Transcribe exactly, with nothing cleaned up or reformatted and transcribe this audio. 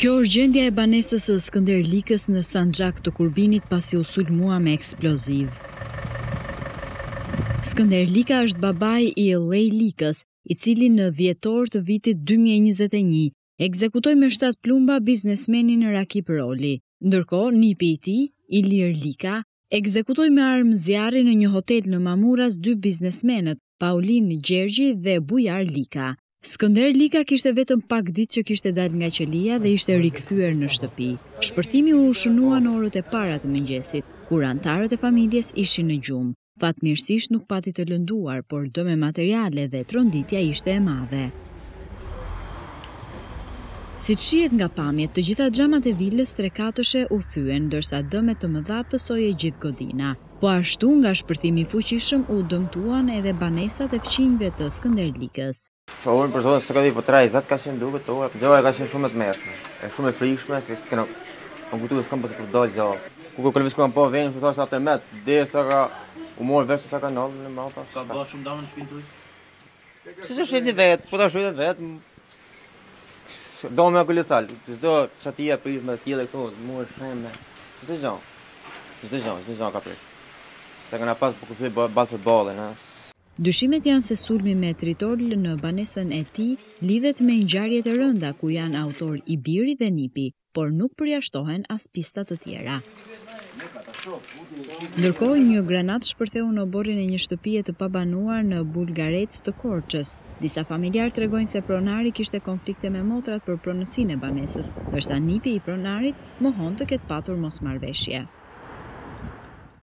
Kjo është gjendja e banesës së Skënder Likës në Sanxhak të Kurbinit pasi u sulmua me eksploziv. Skënder Lika është babai i Ellej Likës, i cili në dhjetor të vitit dy mijë e njëzet e një ekzekutoi me shtat plumba biznesmenin Rakip Roli. Ndërkohë, nipi i tij, Ilir Lika, ekzekutoi me armë zjarri në një hotel në Mamuras dy biznesmenët, Paulin Gjergji dhe Bujar Lika. Skënder Lika kishte vetëm pak ditë që kishte dalë nga qelia dhe ishte rikthyer në shtëpi. Shpërthimi u shënua në orët e para të mëngjesit, kur anëtarët e familjes ishin në gjumë. Fatmirësisht nuk pati të lënduar, por dëme materiale dhe tronditja ishte e madhe. Siç shihet nga pamjet, të gjitha xhamat e vilës trekatëshe u thyen, ndërsa dëme të mëdha pësoi e gjithë godina. Po ashtu nga shpërthimi fuqishëm u dëmtuan edhe banesat e fqinjve të Skënder Likës. Po unë për zonë së ka di po trajzat ka qenë duke të orë, gjëra ka qenë shumë e tmerrshme, e shumë e frikshme, se s'kena, më kujtu s'kam pas për dalë gjallë. Ku ka kërvis ku kam po vend, për thashtë atë met, dhe sa ka u morë vesh se sa ka nallë në mapa. Ka bërë shumë damën në shpinë tuaj? Si që shqip një vetë, po ta shujtë vetë, do me akulisal, çdo qatia prish me tjile këtu, mu është shumë me, çdo gjë, çdo gjë, çdo gjë ka prish. Se kena pas për kushuj balë futbolin, ha. Dyshimet janë se sulmi me tritol në banesën e tij lidhet me ngjarjet e rënda ku janë autor i biri dhe nipi, por nuk përjashtohen as pista të tjera. Ndërkohë, një granat shpërtheu në oborrin e një shtëpie të pabanuar në Bulgarec të Korçës. Disa familjarë tregojnë se pronari kishte konflikte me motrat për pronësinë e banesës, ndërsa nipi i pronarit mohon të ketë patur mosmarrveshje.